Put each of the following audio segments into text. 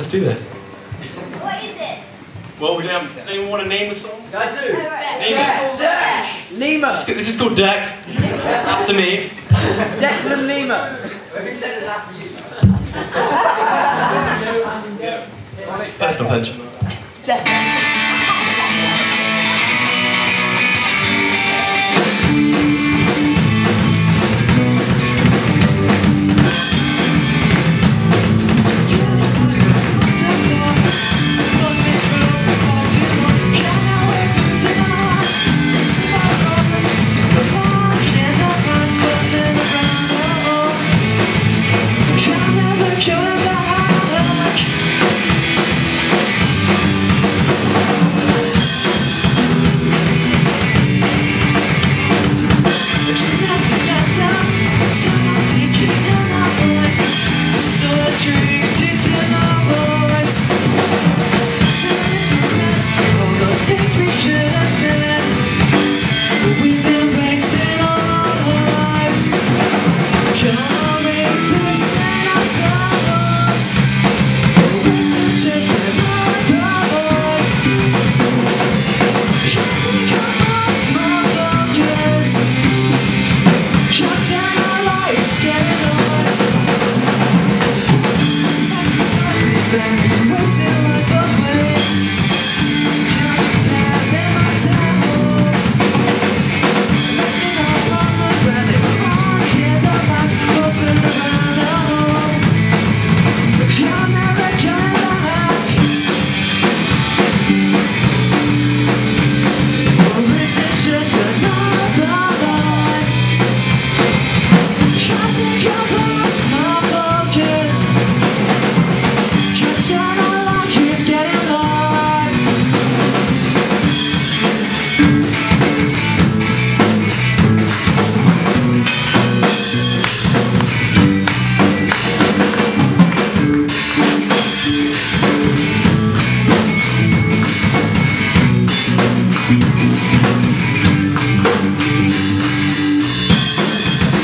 Let's do this. What is it? Well, does anyone want to name the song? I do. Name it. Deck. Nima. This is called Deck. After me. Declan Nima. Who said it after you? Personal attention.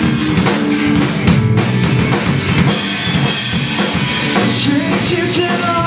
To